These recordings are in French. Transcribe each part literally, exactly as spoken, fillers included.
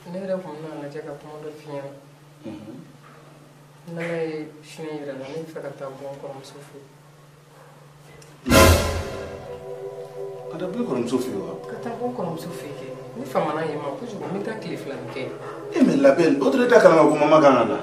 Nera kuma na jaga kuma da fiya. Na yi shi ne da ne fa ta bon ko musufu. Kada bi ko musufu wa. Ka ta bon ko musufu ke. Ni fa mana yema ko ju mi ta cliff la ke. E mais la belle, autre ta kala ko mama gana.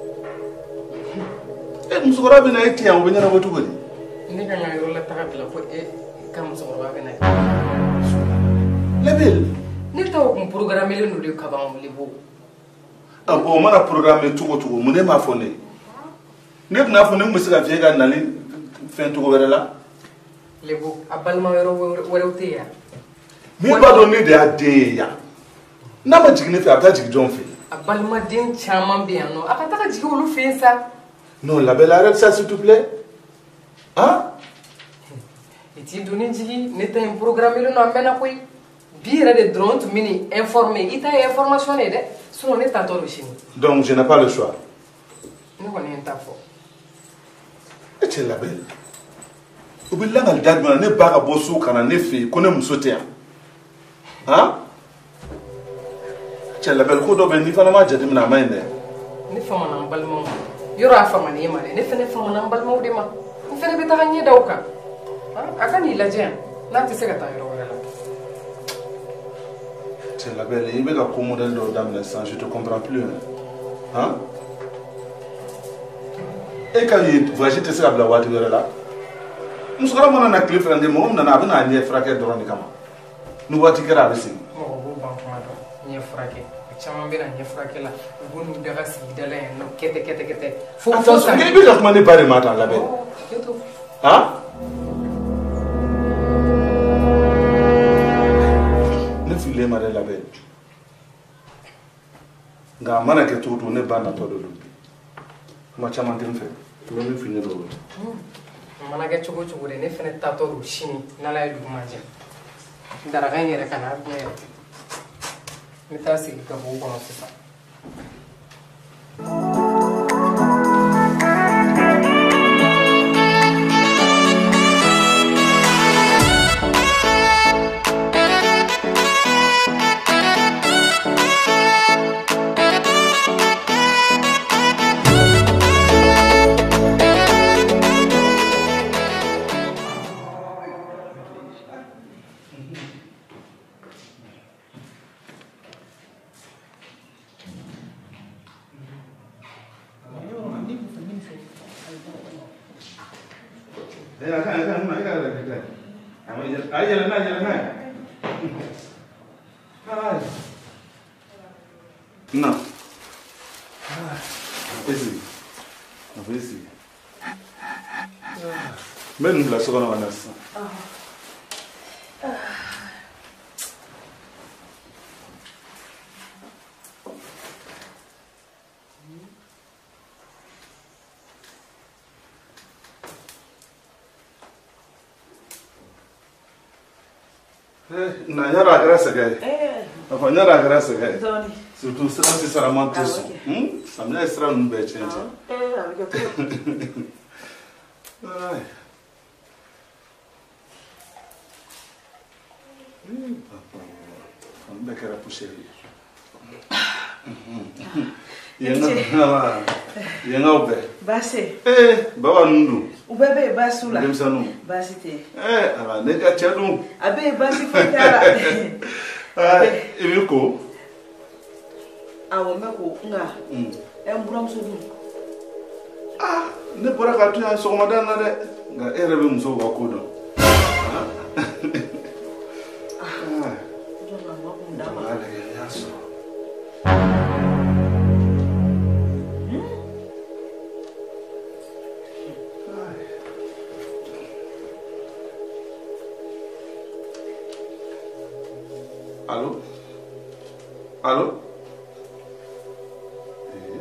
E musukora bi na eti an obenya na botu godi. Ni ka na yo la ta bila ko e kam musukora bi na. La belle. Ni ta ko programme le no de ka ba mo lebo. Ah bon, mana programme tugo tugo mu ne ma fone. Ne na fone mu sika vie ga nali fen tugo were la. Lebo abalma wero wero teya. Mi ba do ni de ade ya. Na ma jigini fe abta jigi jon fe. Abalma din chaman bi ano. Aka ta jigi wolu fe ça. Non, la belle, arrête ça s'il te plaît. Hein? Et tu donnes jigi ne ta un programme le no amena koy. Bire de drone tu mini informer. Ita information de. Sinon, on est à tort chini. Donc, je n'ai pas le choix. Nous connaissons un tafo. Et tu es la belle. Ou bien là, on a ne baga bossou quand on est fait, qu'on aime sauter. Hein? Tu es la belle. Quand on est fait, on a dit na main. Ne fais pas un balmon. Yora fama ne ma ne fais ne fais un balmon de ma. On fait ne beta ni dauka. Hein? Akani la jeng. Na ti se gata yoro wala. Tu es la belle. Il veut que modèle de dame l'instant, je te comprends plus. Hein? Et quand il voyage, tu sais la voiture là. Nous sommes en train de faire des moments, nous avons un fracas de Ronica. Nous voici que la vessie. Oh, bon, bon, bon, ni fracas. Chama bena ni fracas là. Vous nous devez si d'aller no kete kete kete. Faut faut ça. Mais il doit pas de matin la belle. Hein? Ne filez pas la belle. Nga mana ke tutu ne bana to do ma chama tin fe to mi fini do mana ke chugo chugo ne fene ta to shini na la du maje ndara ga yere kana ne mi ta si ka bo ko sa Non. Esi. Non, esi. Mais nous la seconde en instant. Na yara grâce gay. Eh. Enfin yara grâce gay. Doni. Surtout ça c'est ça la menteuse. Hum? Ça me laisse rendre une belle change. Eh, avec toi. Ouais. Hum, papa. On va faire pousser. Yenga na. Yenga obe. Base. Eh, baba nundu. Ubebe basula. Demsanu. Basite. Eh, ala nega chadu. Abe basi fitara. Ah, ibiko. Awo meko nga. Mm. Embura msudu. Ah, ne bora ka tuya so madana de. Nga erebe mso ba kodo. Ah. Ah. Jona mako ndama. Ale yaso. Allô? Allô? Eh?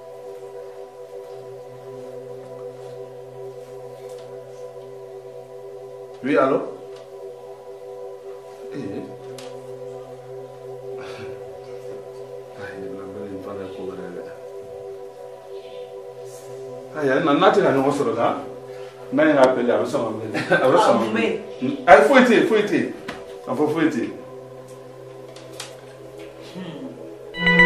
Oui, allô? Eh? Aïe, non, non, tu n'as pas sur là. Non, il a appelé à ressemble. À ressemble. Ah, il faut être, il faut être. Il faut être. Hmm.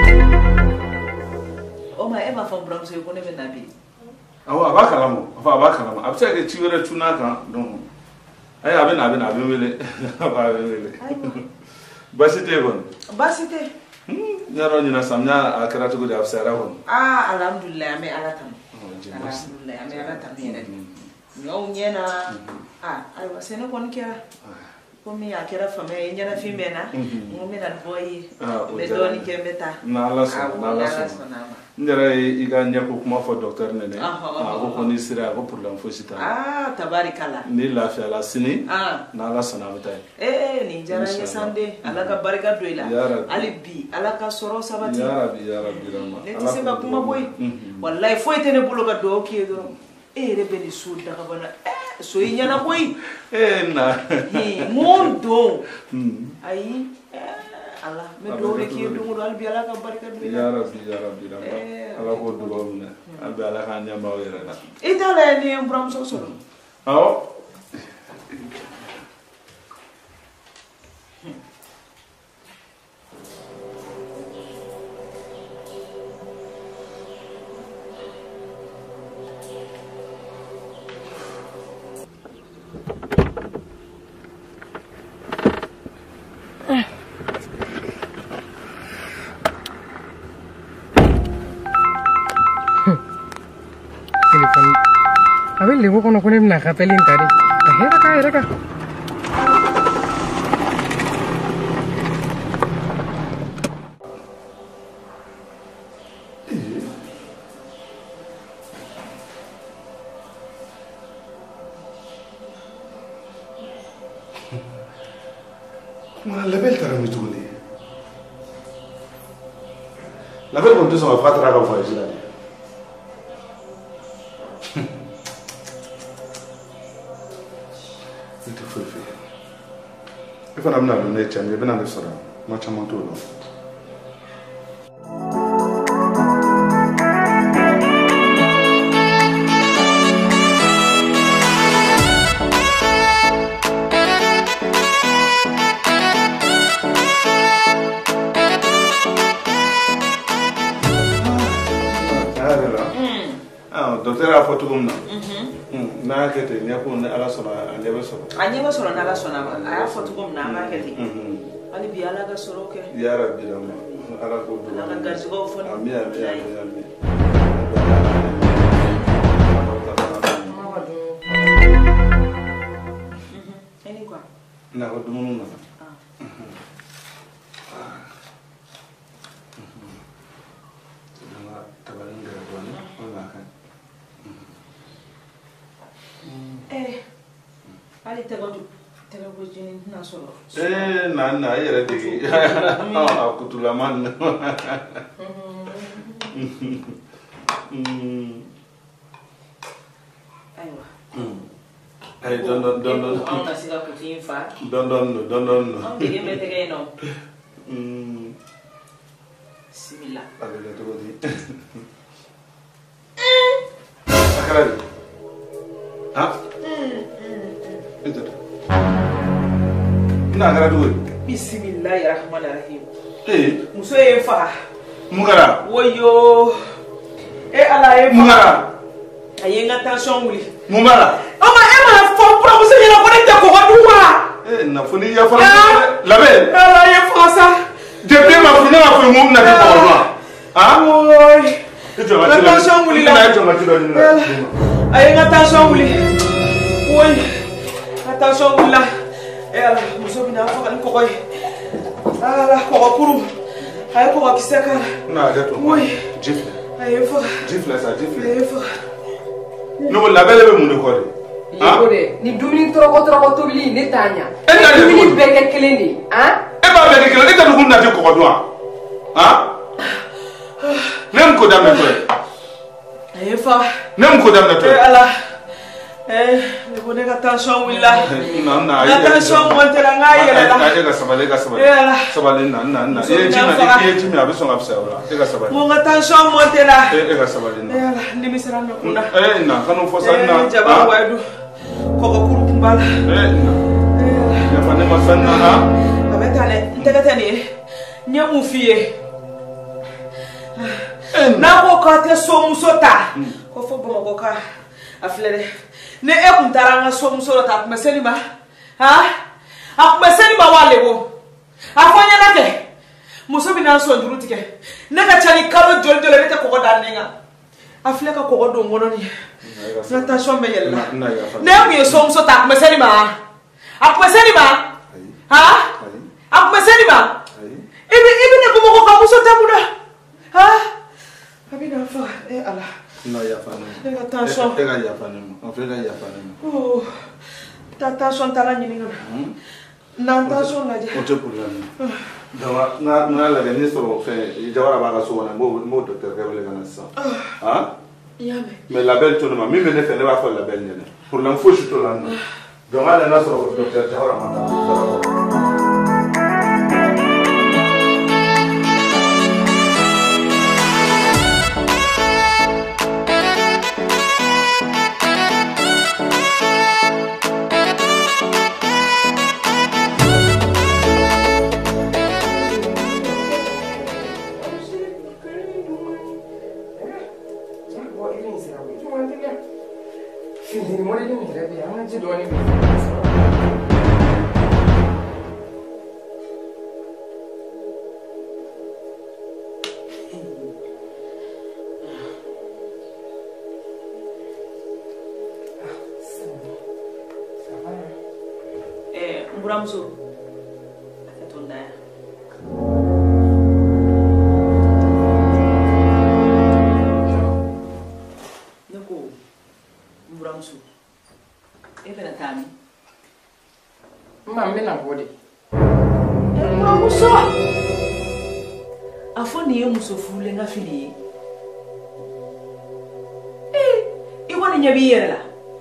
ma e ma fa bram so ko ne be nabi awa ba kala mo afa ba kala mo abse ke chiwere tuna kan don ay abe na abe na abe wele ba wele basite gon basite hmm nyaro nyina samnya akara to go da abse ara gon ah alhamdulillah me ala tam alhamdulillah me ala tam ne nyo nyena ah ay wasene kon kera komi akira fame nyana fimena ngome na boy me doni ke meta na la so na la so ndere iga nyako kuma fo docteur nene ah ko koni sira ko problem fo sita ah tabarikala ni la fi ala sini ah na la sana meta eh ni jara ni sande alaka barika doila ali bi alaka soro sabati ya rabbi ya rabbi rama ala sema kuma boy wallahi fo etene bulo ga do ke do eh rebe ni suda ka bana eh so yinyana boy eh na eh mondo ai Allah me do be ki do mo dal bi ala ka barika do ya rabbi ya rabbi rama ala ko do ba na abi ala ka nyamba wera na itala ni mbram so so aw A ver, le voy a poner una capelita. Era acá, era acá. Ma la belle t'as remis tourner. La belle comme tout ça va faire travailler au voyage là. If I'm not doing it, I'm going to be much more to do. Doctor, I thought to go now. Na kete ni ako na ala sona anyebe soro anyebe soro na ala sona aya foto bom na market ali bi ala ga soro ke ya rabbi rama ala ko do ala ga jigo fo ami ami ami eni kwa na ko dumu na eh ali tego tego bojini na solo eh na na yere digi ah akutula man aiwa ay don don don don on na siga kutin fa don don don don on digi metege no mm simila ale to di akara ah itu na akara to bismillahirrahmanirrahim eh muso ye fa mugara woyo e ala ye mugara ayenga tension wuli mugara ama e ma fo pro muso ye na ko te ko duwa eh na funi ya fa labe ala ye fa sa depuis ma funi na funi mum na ko duwa ah woy la tension wuli la ayenga tension wuli woy attention wuli la e ala muso bina fa kan ko koy ala ko kuru ay ko kisaka na gato woy jifle ay fa jifle sa jifle ay fa no la belle be mun ko de Yego de ni dumuni troko troko tobili ne tanya e na dumuni beke kelende hein e ba beke kelende e ta dum na te ko do hein nem ko dam na to ay fa nem ko dam na to ala eh le bone ka tension wuli la na na la tension monte la ngai la la e ga sabale ga sabale sabale na na na e ti na e ti mi abiso ngapsa wala e ga sabale mo nga tension monte la e e ga sabale na ala ndi misara na kuna eh na kanu fo sanna jaba wadu ko ko kuru kumbala eh na ya fa ne masanna ha abetane ntekatane nyemu fie Na ko ka te so muso ta. Ko fo bo ko ka aflere. Ne e kun taranga so muso ta kuma seni ma. Ha? Akuma seni ma wale wo. Afanya nake. Muso bina so nduru tike. Ne ka chali karo jol jol rete ko da ninga. Afle ka ko do ngono ni. Na ta so me yella. Ne mu so muso ta kuma seni ma. Akuma seni ma. Ha? Akuma seni ma. Ibi ibi ne ko ko muso ta buda. Ha? Abi na fa eh ala. No ya fa no. Ne attention. E ga ya fa no. On fait ga ya fa no. Oh. Ta attention ta la nyini ngana. Na attention na je. O te problème. Dawa na na la gani so fait jawara ba ga so wana mo mo docteur ga wele gana sa. Hein? Yame. Mais la belle tout ma mimi ne fait ne va faire la belle ne. Pour l'info je te l'en. Donc ala na so docteur jawara ma. Buramso. Atunda. Nako. Buramso. Even atami. Mama na body. Buramso. Afoni ye muso fule nga fili. Eh, iwani nyabi yera.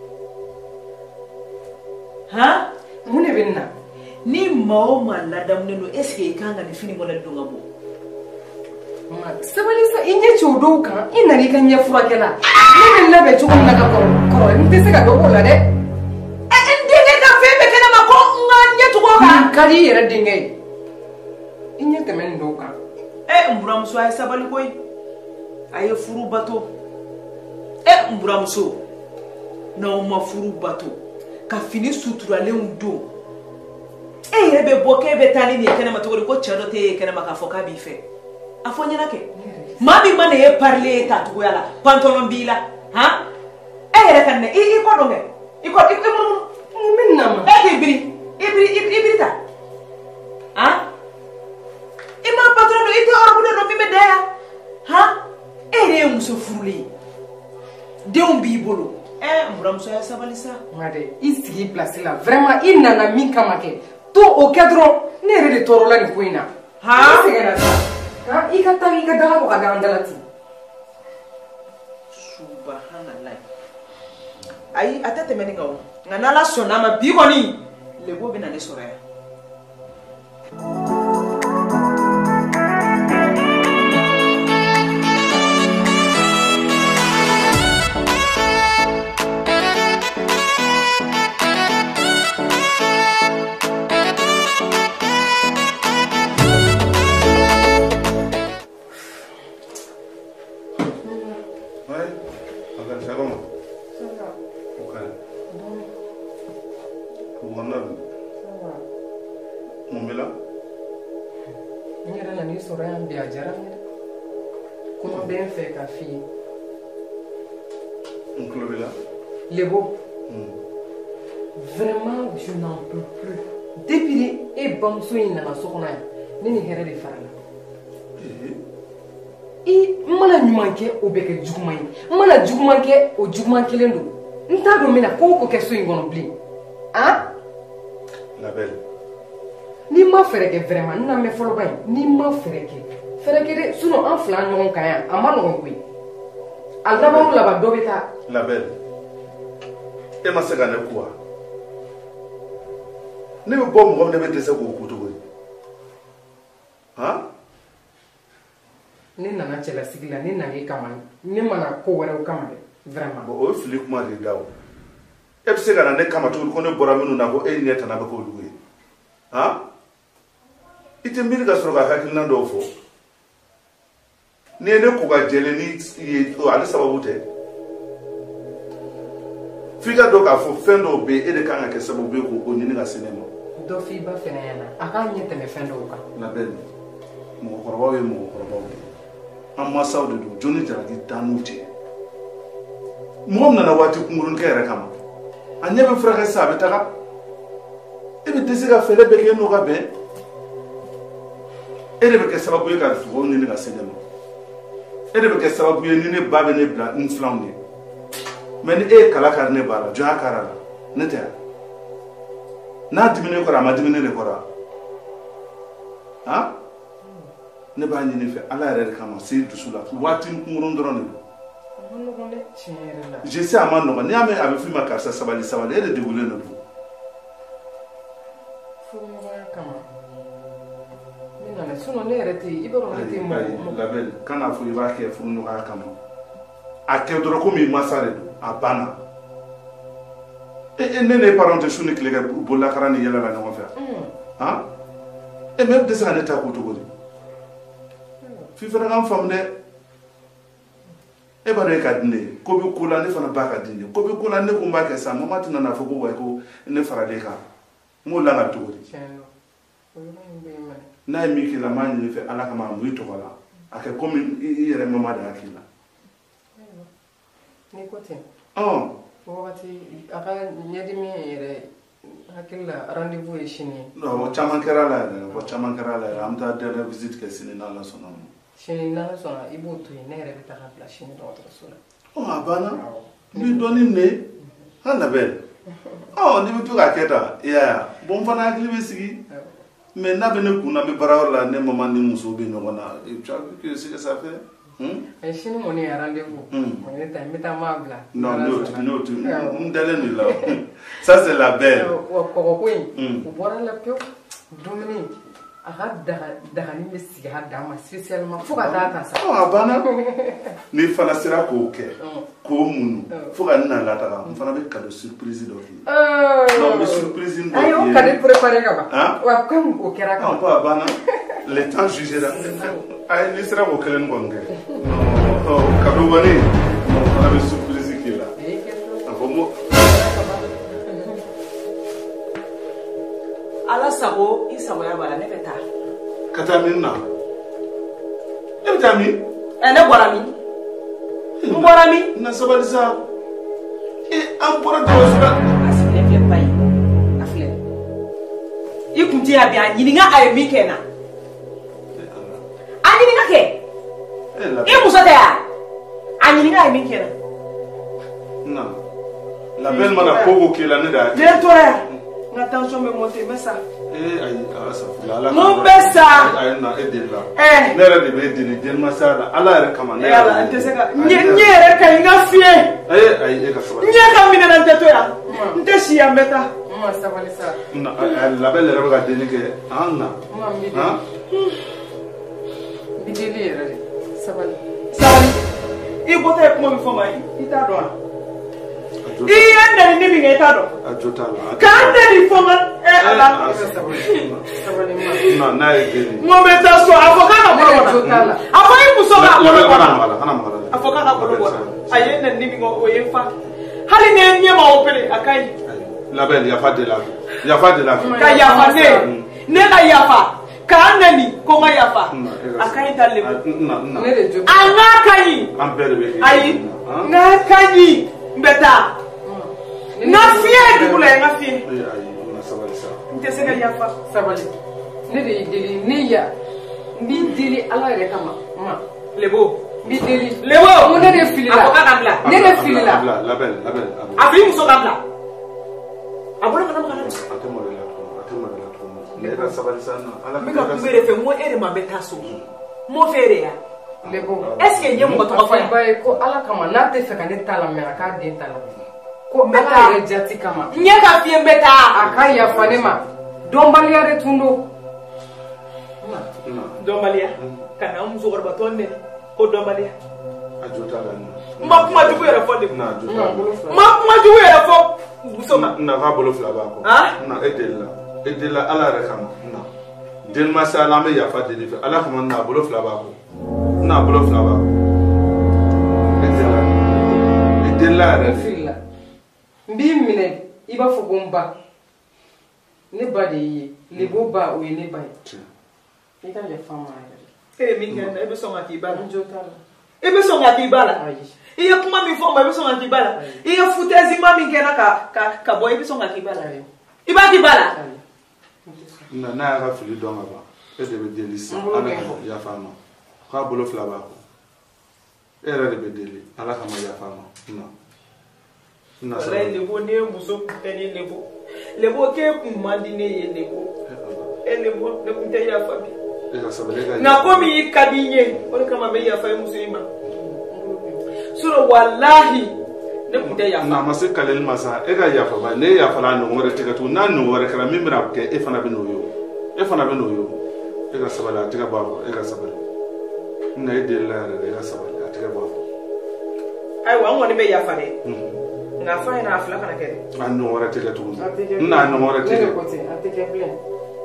Ha? Mune binna. Ni maoma la damneno eske ikanga ni fini ngona dunga bo. Ma sabali sa inye chodo kan ina ri kan ya fura kala. Ni na be chuko na ka koro. Koro ni tese ka dogo la de. E ndine ka febe kana mako nganya tuko ka. Kali yera dingai. Inye temen do kan. E mburamso ay sabali koy. Aye furu bato. E mburamso. Na uma furu bato. Ka fini suturale undo. E rebe boke betani ni kena matogori ko chado te kena makafoka bife. Afonya nake. Mami mane e parler ta to yala pantalon bila, ha? E re kanne i i ko donge. I ko i ko min nama. E ke biri. Ibri ibri ta. Ha? E ma patron ite orbude no mi medeya. Ha? E re muso furuli. De un bibolo. Eh, mburamso ya sabalisa. Ngade, isi place là. Vraiment, il n'a na mi kamake. To au cadre, ne re de toro la ni kuina. Ha? Segera sa. Ha, ikata ikata ko kada andalati. Subhanallah. Ai, atete meni ngawo. Nganala sona ma bigoni. Lebo bina ne sore. Comment bien faire ta fille? Lebo. Vraiment, je n'en peux plus. Depuis et bon soin na sokona. Nini here de fara. I mala nyumanke obeke jugumai. Mala jugumanke o jugumanke lendo. Nta do mina ko ko keso ngono bli. Hein? La belle. Ni ma fereke vraiment na me folo bay. Ni ma fereke. Fereke de suno en flan nyon kaya. Ama no ngui. Alda ba la ba dobeta. La belle. E ma se gane quoi? Ne me bom ngom ne be dese ko ko to. Hein? Ni nana chela sigila ni nangi kama ni mana ko were o kama de vraiment. Bo o fili kuma de dawo. E be se gana ne kama to ko ne bora minu na ko e ni eta na be ko luwe. Hein? Ite mbiri ga soro ga hakil na do fo. ni ne ko ga jele ni o ale sababu te figa do ka fo fendo be e de kan ka sababu be ko o ni ga sinema do fi ba fena yana aka nyete me fendo ka la belle mo korba we mo korba we amma sawde do joni jara di tanuti mo na na wati kungurun kere kama anyebe frère sabe taka e be desiga fele be ke no ga be e de be ke sababu ye ka fo ni ga sinema e de be ke sababu ye ni ne ba be ne bla inflamme mais ni e kala karne bala jo akara ne te na dimine ko ra ma dimine ne ko ra ha ne ba ni ne fe ala re kama se dusula wati ngurun drone je sais à mon nom ni ame ave fi ma kasa sabali sabali e de degule no do Sono nere ti ibero ti mo la belle kana fu iba ke fu no ka kama ake doro ko mi masare abana e ne ne parente suni klega bolla karani yela la no fa ha e même de ça ne ta ko to godi fi fera ngam famne e ba re ka dine ko bi kula ne fana ba ka dine ko bi kula ne ko ba ke sa mama tina na fo ko wa ko ne fara de ka mo la ga to godi na mi ki la mani fe ala kama mu to wala ake komi yere mama da akila ni ko te oh wati aka nyadi mi yere akila rendez-vous e shini no chaman kera la ko chaman kera la am ta de visite ke sini na la sona shini na la sona ibo to ne yere ta ha la shini do to sona oh abana mi doni ne hala bel oh ni mi to ka keta ya bon fana akili be sigi mais n'a bene kuna be barawor la ne maman ni muso be no na et tu as vu que c'est que ça fait hmm et chine mon est rendez-vous on est à mettre ma bla non non non tu ndale ni là ça c'est la belle ko ko ko ko bora la pio domini aga daga ni mesi ha dama spécialement faut ka data ça oh abana ni fana sera ko ke ko munu faut ka na la ta fana be cadeau surprise do ki non mais surprise ndo ayo cadeau préparé ka ba wa comme au kera ka pas abana le temps jugera ay ni sera ko kelen ngonge non cadeau bani fana be surprise ki la afo mo ala sago isago ya bala ne beta kata minna e beta mi e ne bora mi mbora mi na sabali sa e am bora to suka asile fi pai afle ikunti ya bi anyini nga ay mi kena anyini nga ke e muso ta anyini nga ay mi kena na la belle mana pogo ke la ne da je tore na tension me monter mais ça eh ay asa la la mon bessa ay na edela eh nere de be dini den masala ala re kama ne ala anteseka nye nye re ka inga fie eh ay e ka so nye ka mina na nteto ya ntesi ya mbeta ma sabali sa na la belle re ga dini ke anna ma mi ha bideli re sabali sabali i bota e kuma mi fo mai ita do iya ndani ni binga itado ajota la kande ni fonga eh ala sabali ma na na edeli mo meta so avoka na bolo ajota la afoyi musoga bolo kana mala kana mala afoka na bolo aye na ni binga o yefa hali ne nyema opere akai la belle ya fa de la ya fa de la ka ya fa ne ne ka ya fa ka nani ko ma ya fa akai dalle na na ne de jo anga kai am bere be ayi na kai mbeta na fie dubula na fie ay ay na sabali sa nteseka ya fa sabali ne de deli ne ya bi deli ala re kama ma lebo bi deli lebo mo ne de filila afoka kabla ne de filila la belle la belle afi muso kabla abona kana kana atemo la atemo la ne ka sabali sa na ala mi ka kumere fe mo ere ma beta so mo fere ya lebo est ce que nyem ko to fa ba ko ala kama na te fe ka ne tala me aka de tala ko ala re jati kama nye ka fie mbeta aka ya fanema dombali ya retundo dombalia kana muso gorba tonne ko dombalia ajota la ma kuma dubu yere fo de na ajota ma kuma dubu yere fo so na na va bolo fla ba ko na edela edela ala re kama na den masala me ya fa de ala kama na bolo fla ba ko n'a bolo fila ba e dela yɛrɛ fila n b'i minɛ i b'a fɔ ko n ba ne ba de y'i ye lebo ba o ye ne ba ye i ka yafa n ma yɛrɛ e min kɛ e bɛ sɔn ka k'i ba la n jo t'a la i bɛ sɔn ka k'i ba la ayi i ye kuma min fɔ n ma i bɛ sɔn ka k'i ba la i ye futɛsima min kɛra ka ka ka bɔ i bɛ sɔn ka k'i ba la i b'a k'i ba la na n'a y'a ka fili dɔn ka ban e de bɛ deli sisan ala ka yafa n ma k'a bolo fila b'a kɔ e yɛrɛ de bɛ deli ala ka ma yafa n ma na na wala lebo ne muso kun tɛ ni lebo lebo k'e kun man di ne ye lebo e lebo ne kun tɛ yafa bi nka komi i ka di n ye o de kama n bɛ yafa i muso in ma sɔrɔ walahi ne kun tɛ yafa n'a ma se kaleli ma sa e ka yafa ba ne yafala ɲɔgɔn wɛrɛ tigɛ tugun n'a ɲɔgɔn wɛrɛ kɛra min bɛna kɛ e fana bɛ n'o ye e fana bɛ n'o ye e ka sabali a tigɛ bɔ a kɔ e ka sabali na e delila yɛrɛ de e ka sabali a tigɛ bɔ a kɔ ayiwa n kɔni bɛ yafa dɛ nka fa ɲɛna a fila kana kɛ dɛ a ɲɔgɔn wɛrɛ tigɛ tugun n n'a ɲɔgɔn wɛrɛ tigɛ a tɛ kɛ bilen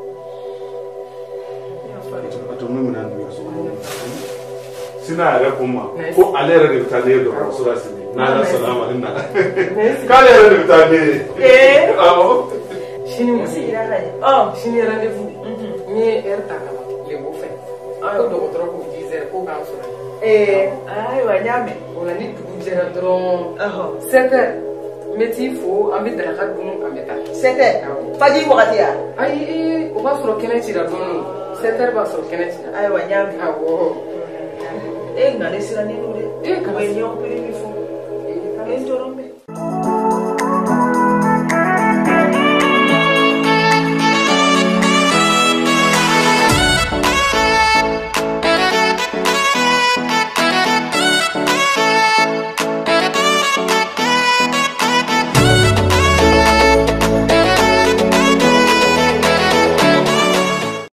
a tun bɛ minɛ dugu so sini a yɛrɛ ko n ma ko ale yɛrɛ de bɛ taa ne ye dɔgɔtɔrɔso la sini n'ala sɔnna a ma ne nana k'ale yɛrɛ de bɛ taa ne ye ee awɔ sini muso ɔ sini rendez-vous n ye heure ta ka na lebo fɛ ko dɔgɔtɔrɔ ko dix heures ko k'an sɔrɔ ee ayiwa n y'a mɛn o la ni dugu jɛra dɔrɔn sept heures n bɛ t'i fo an bɛ daraka dun an bɛ taa sept heures faji wagati ya ayi o b'a sɔrɔ kɛnɛ cira dɔɔnin sept heures b'a sɔrɔ kɛnɛ cira ayiwa n y'a mɛn awɔ e nana siran ne n'o de e ka bɛ ɲɔgɔn pere min fɔ e n tɔɔrɔ